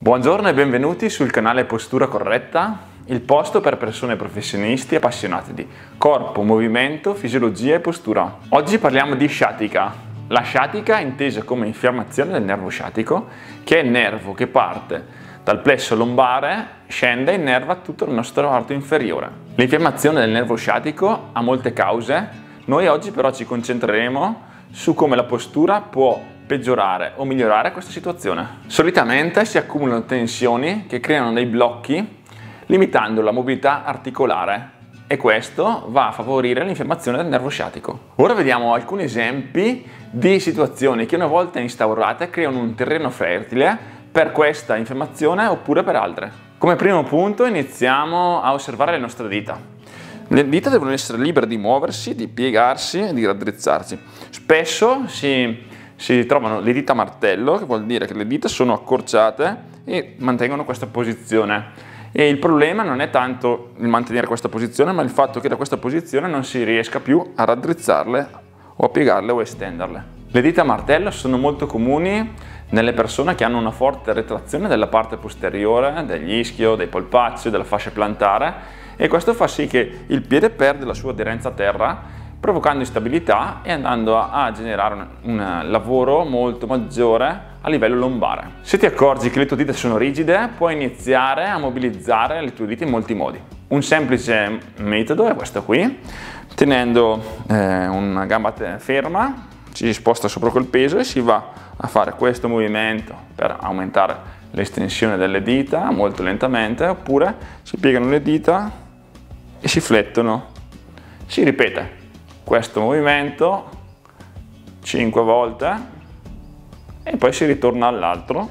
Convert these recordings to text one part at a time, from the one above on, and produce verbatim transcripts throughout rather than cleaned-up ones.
Buongiorno e benvenuti sul canale Postura Corretta, il posto per persone professionisti appassionate di corpo, movimento, fisiologia e postura. Oggi parliamo di sciatica. La sciatica è intesa come infiammazione del nervo sciatico, che è il nervo che parte dal plesso lombare, scende e innerva tutto il nostro arto inferiore. L'infiammazione del nervo sciatico ha molte cause, noi oggi però ci concentreremo su come la postura può peggiorare o migliorare questa situazione. Solitamente si accumulano tensioni che creano dei blocchi limitando la mobilità articolare e questo va a favorire l'infiammazione del nervo sciatico. Ora vediamo alcuni esempi di situazioni che una volta instaurate creano un terreno fertile per questa infiammazione oppure per altre. Come primo punto iniziamo a osservare le nostre dita. Le dita devono essere libere di muoversi, di piegarsi e di raddrizzarsi. Spesso si si trovano le dita a martello, che vuol dire che le dita sono accorciate e mantengono questa posizione. E il problema non è tanto il mantenere questa posizione, ma il fatto che da questa posizione non si riesca più a raddrizzarle o a piegarle o estenderle. Le dita a martello sono molto comuni nelle persone che hanno una forte retrazione della parte posteriore, degli ischio, dei polpacci, della fascia plantare, e questo fa sì che il piede perde la sua aderenza a terra, provocando instabilità e andando a, a generare un, un lavoro molto maggiore a livello lombare. Se ti accorgi che le tue dita sono rigide, puoi iniziare a mobilizzare le tue dita in molti modi. Un semplice metodo è questo qui: tenendo eh, una gamba ferma, ci si sposta sopra quel peso e si va a fare questo movimento per aumentare l'estensione delle dita molto lentamente, oppure si piegano le dita e si flettono. Si ripete questo movimento cinque volte e poi si ritorna all'altro,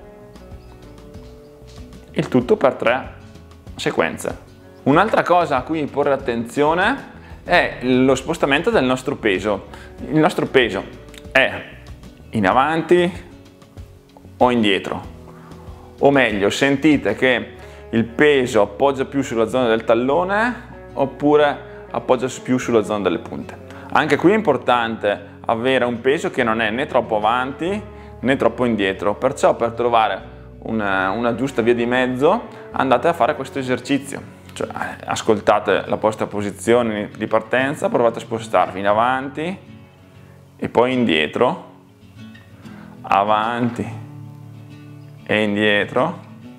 il tutto per tre sequenze. Un'altra cosa a cui porre attenzione è lo spostamento del nostro peso. Il nostro peso è in avanti o indietro, o meglio, sentite che il peso appoggia più sulla zona del tallone oppure appoggia più sulla zona delle punte. Anche qui è importante avere un peso che non è né troppo avanti né troppo indietro, perciò per trovare una, una giusta via di mezzo andate a fare questo esercizio, cioè ascoltate la vostra posizione di partenza, provate a spostarvi in avanti e poi indietro, avanti e indietro,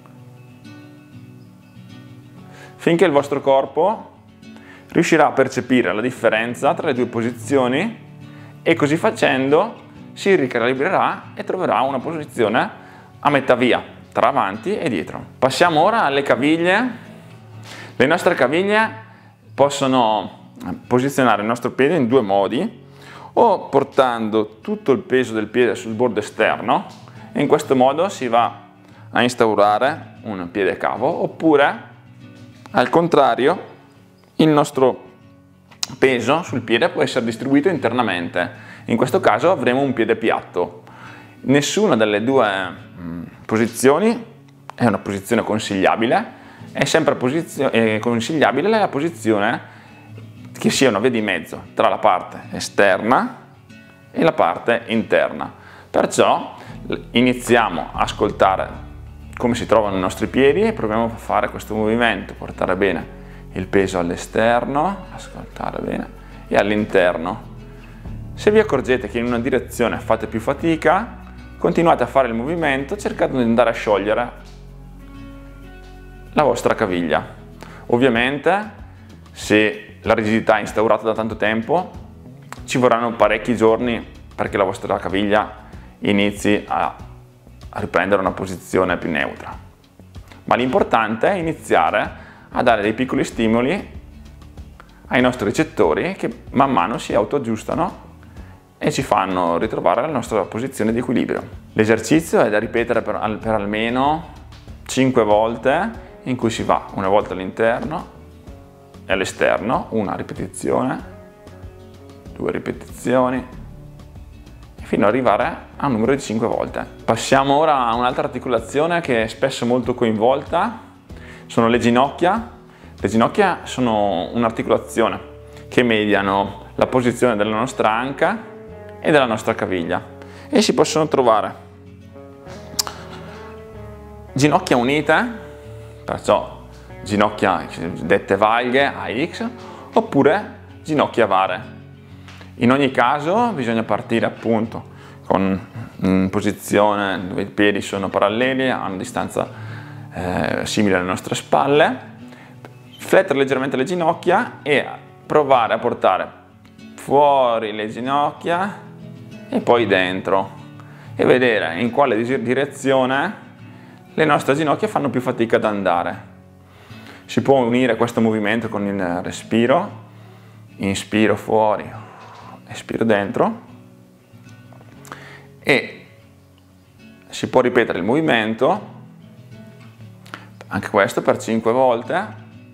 finché il vostro corpo riuscirà a percepire la differenza tra le due posizioni e così facendo si ricalibrerà e troverà una posizione a metà via tra avanti e dietro. Passiamo ora alle caviglie. Le nostre caviglie possono posizionare il nostro piede in due modi: o portando tutto il peso del piede sul bordo esterno e in questo modo si va a instaurare un piede cavo, oppure al contrario il nostro peso sul piede può essere distribuito internamente. In questo caso avremo un piede piatto. Nessuna delle due mh, posizioni è una posizione consigliabile, è sempre è consigliabile la posizione che sia una via di mezzo tra la parte esterna e la parte interna. Perciò iniziamo a ascoltare come si trovano i nostri piedi e proviamo a fare questo movimento, portare bene il peso all'esterno, ascoltare bene, e all'interno. Se vi accorgete che in una direzione fate più fatica, continuate a fare il movimento cercando di andare a sciogliere la vostra caviglia. Ovviamente, se la rigidità è instaurata da tanto tempo, ci vorranno parecchi giorni perché la vostra caviglia inizi a riprendere una posizione più neutra. Ma l'importante è iniziare a dare dei piccoli stimoli ai nostri recettori che man mano si autoaggiustano e ci fanno ritrovare la nostra posizione di equilibrio. L'esercizio è da ripetere per, al, per almeno cinque volte, in cui si va una volta all'interno e all'esterno, una ripetizione, due ripetizioni, fino ad arrivare a un numero di cinque volte. Passiamo ora a un'altra articolazione che è spesso molto coinvolta. Sono le ginocchia. Le ginocchia sono un'articolazione che mediano la posizione della nostra anca e della nostra caviglia e si possono trovare Ginocchia unite, perciò ginocchia dette valghe A X, oppure ginocchia vare. In ogni caso bisogna partire appunto con in posizione dove i piedi sono paralleli, a una distanza eh, simile alle nostre spalle, flettere leggermente le ginocchia e provare a portare fuori le ginocchia e poi dentro, e vedere in quale direzione le nostre ginocchia fanno più fatica ad andare. Si può unire questo movimento con il respiro, inspiro fuori, espiro dentro, e si può ripetere il movimento, anche questo per cinque volte,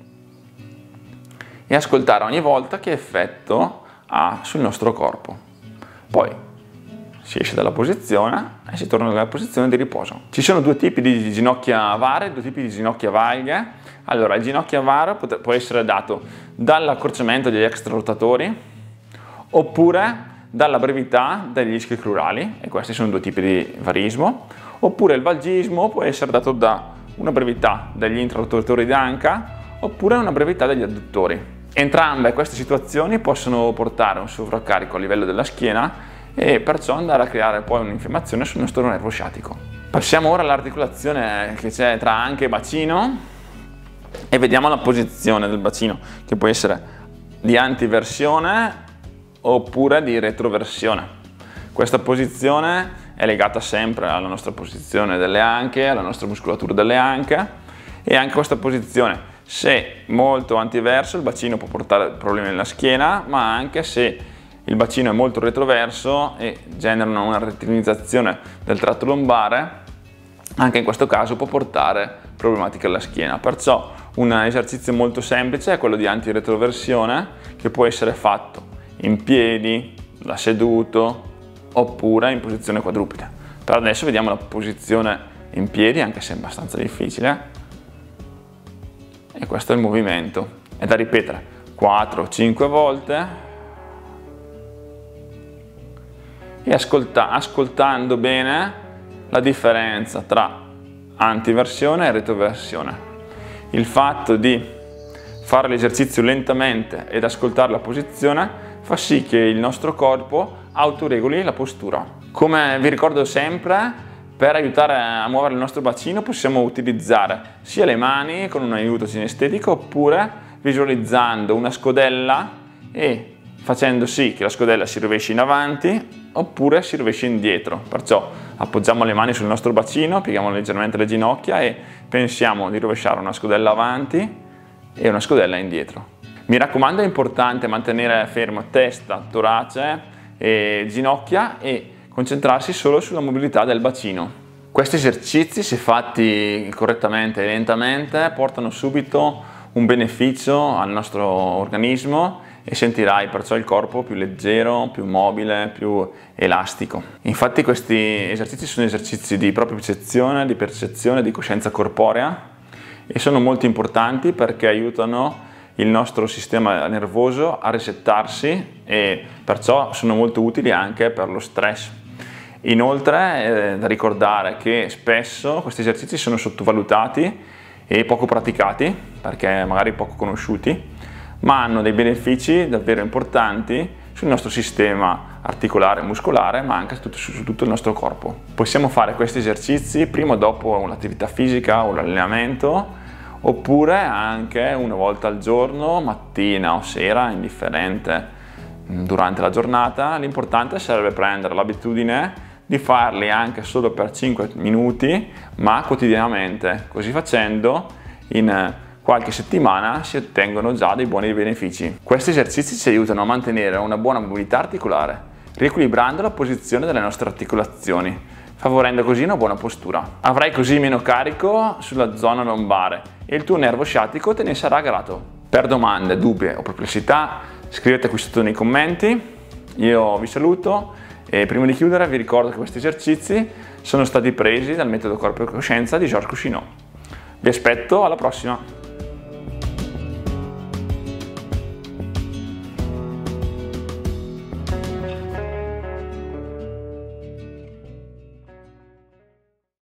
e ascoltare ogni volta che effetto ha sul nostro corpo. Poi si esce dalla posizione e si torna nella posizione di riposo. Ci sono due tipi di ginocchia vare, due tipi di ginocchia valghe. Allora, il ginocchia vare può essere dato dall'accorciamento degli extrarotatori oppure dalla brevità degli ischi crurali, e questi sono due tipi di varismo, oppure il valgismo può essere dato da una brevità degli intrarotatori d'anca oppure una brevità degli adduttori. Entrambe queste situazioni possono portare a un sovraccarico a livello della schiena e perciò andare a creare poi un'infiammazione sul nostro nervo sciatico. Passiamo ora all'articolazione che c'è tra anca e bacino e vediamo la posizione del bacino, che può essere di antiversione oppure di retroversione. Questa posizione è legata sempre alla nostra posizione delle anche, alla nostra muscolatura delle anche, e anche questa posizione, se molto antiverso, il bacino può portare problemi nella schiena, ma anche se il bacino è molto retroverso e generano una rettilinizzazione del tratto lombare, anche in questo caso può portare problematiche alla schiena. Perciò un esercizio molto semplice è quello di antiretroversione, che può essere fatto in piedi, da seduto oppure in posizione quadrupede. Per adesso vediamo la posizione in piedi, anche se è abbastanza difficile, e questo è il movimento. È da ripetere quattro cinque volte e ascolta, ascoltando bene la differenza tra antiversione e retroversione. Il fatto di fare l'esercizio lentamente ed ascoltare la posizione fa sì che il nostro corpo autoregoli la postura. Come vi ricordo sempre, per aiutare a muovere il nostro bacino possiamo utilizzare sia le mani con un aiuto cinestetico oppure visualizzando una scodella e facendo sì che la scodella si rovesci in avanti oppure si rovesci indietro. Perciò appoggiamo le mani sul nostro bacino, pieghiamo leggermente le ginocchia e pensiamo di rovesciare una scodella avanti e una scodella indietro. Mi raccomando, è importante mantenere fermo testa, torace e ginocchia e concentrarsi solo sulla mobilità del bacino. Questi esercizi, se fatti correttamente e lentamente, portano subito un beneficio al nostro organismo e sentirai perciò il corpo più leggero, più mobile, più elastico. Infatti questi esercizi sono esercizi di propriocezione, di percezione, di coscienza corporea e sono molto importanti perché aiutano il nostro sistema nervoso a resettarsi e perciò sono molto utili anche per lo stress. Inoltre è da ricordare che spesso questi esercizi sono sottovalutati e poco praticati perché magari poco conosciuti, ma hanno dei benefici davvero importanti sul nostro sistema articolare e muscolare, ma anche su tutto il nostro corpo. Possiamo fare questi esercizi prima o dopo un'attività fisica o l'allenamento, oppure anche una volta al giorno, mattina o sera, indifferente, durante la giornata. L'importante sarebbe prendere l'abitudine di farli anche solo per cinque minuti, ma quotidianamente. Così facendo, in qualche settimana si ottengono già dei buoni benefici. Questi esercizi ci aiutano a mantenere una buona mobilità articolare, riequilibrando la posizione delle nostre articolazioni, favorendo così una buona postura. Avrai così meno carico sulla zona lombare e il tuo nervo sciatico te ne sarà grato. Per domande, dubbi o perplessità scrivete qui sotto nei commenti. Io vi saluto e prima di chiudere vi ricordo che questi esercizi sono stati presi dal metodo Corpo e Coscienza di Georges Cousineau. Vi aspetto alla prossima!